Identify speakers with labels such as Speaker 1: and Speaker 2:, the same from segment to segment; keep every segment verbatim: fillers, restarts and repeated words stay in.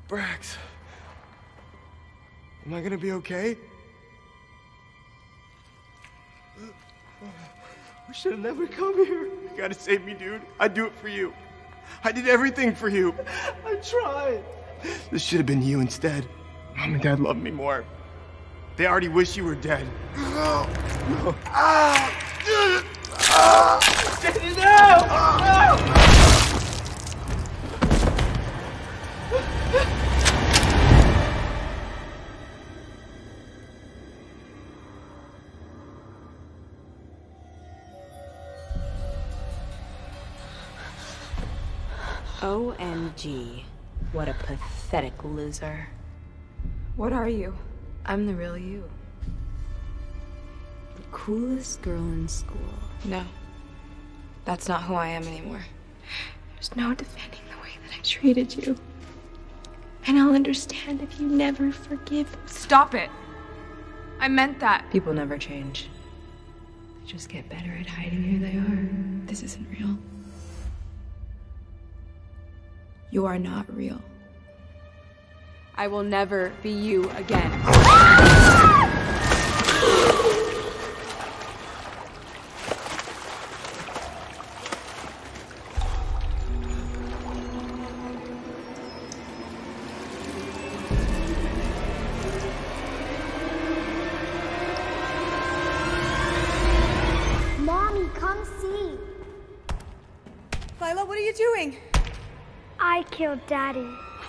Speaker 1: Brax. Am I gonna be okay? We should have never come here. You gotta save me, dude. I'd do it for you. I did everything for you. I tried. This should have been you instead. Mom and Dad loved me more. They already wish you were dead. No. No. Ah! Ah! Get it out! Ah!
Speaker 2: O M G. What a pathetic loser.
Speaker 3: What are you?
Speaker 2: I'm the real you. The coolest girl in school.
Speaker 3: No. That's not who I am anymore. There's no defending the way that I treated you. And I'll understand if you never forgive. Stop it! I meant that.
Speaker 2: People never change. They just get better at hiding who they are.
Speaker 3: This isn't real. You are not real. I will never be you again.
Speaker 4: Mommy, come see.
Speaker 5: Lila, what are you doing?
Speaker 4: I killed Daddy.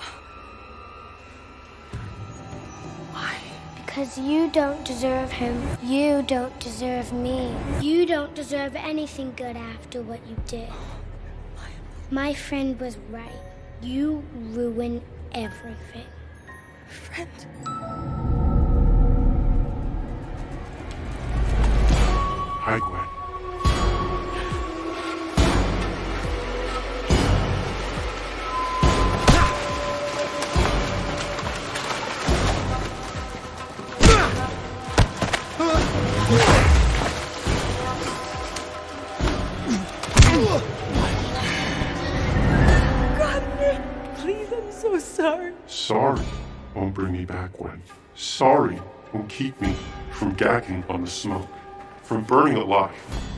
Speaker 5: Why?
Speaker 4: Because you don't deserve him. You don't deserve me. You don't deserve anything good after what you did. My friend was right. You ruin everything.
Speaker 5: Friend?
Speaker 6: Hi, Gwen. Sorry won't bring me back, Gwen. Sorry won't keep me from gagging on the smoke, from burning alive.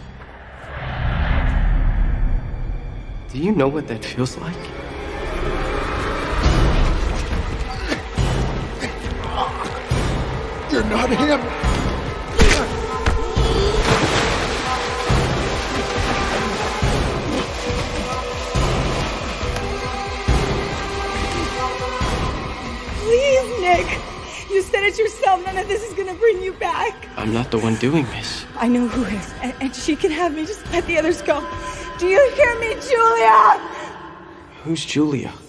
Speaker 1: Do you know what that feels like?
Speaker 7: You're not him!
Speaker 5: Nick, you said it yourself. None of this is gonna bring you back.
Speaker 1: I'm not the one doing this.
Speaker 5: I know who is, and, and she can have me. Just let the others go. Do you hear me, Julia?
Speaker 1: Who's Julia?